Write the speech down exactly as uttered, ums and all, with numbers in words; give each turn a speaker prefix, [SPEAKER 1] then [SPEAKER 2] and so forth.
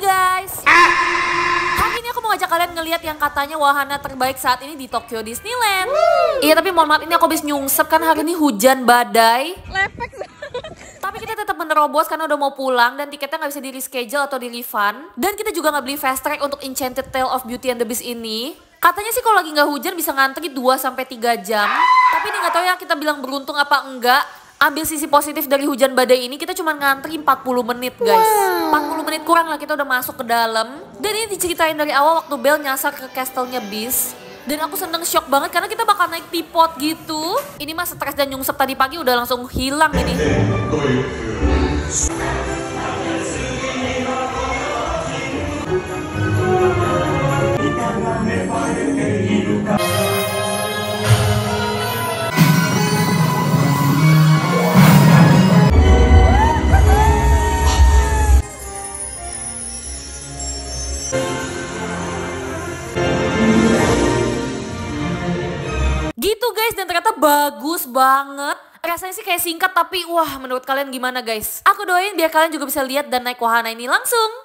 [SPEAKER 1] guys, hari ini aku mau ngajak kalian ngeliat yang katanya wahana terbaik saat ini di Tokyo Disneyland. Iya tapi mohon maaf, ini aku habis nyungsep kan hari ini hujan badai.
[SPEAKER 2] Lepek.
[SPEAKER 1] Tapi kita tetap menerobos karena udah mau pulang dan tiketnya nggak bisa di reschedule atau di refund. Dan kita juga nggak beli fast track untuk Enchanted Tale of Beauty and the Beast ini. Katanya sih kalau lagi nggak hujan bisa ngantri dua sampai tiga jam. Tapi ini nggak tahu ya kita bilang beruntung apa enggak. Ambil sisi positif dari hujan badai ini, kita cuma ngantri empat puluh menit guys. empat puluh menit kurang lah kita udah masuk ke dalam. Dan ini diceritain dari awal waktu Belle nyasar ke castle-nya Beast. Dan aku seneng shock banget karena kita bakal naik teapot gitu. Ini mah stres dan nyungsep tadi pagi udah langsung hilang ini. Gitu guys, dan ternyata bagus banget. Rasanya sih kayak singkat tapi wah, menurut kalian gimana guys? Aku doain biar kalian juga bisa lihat dan naik wahana ini langsung.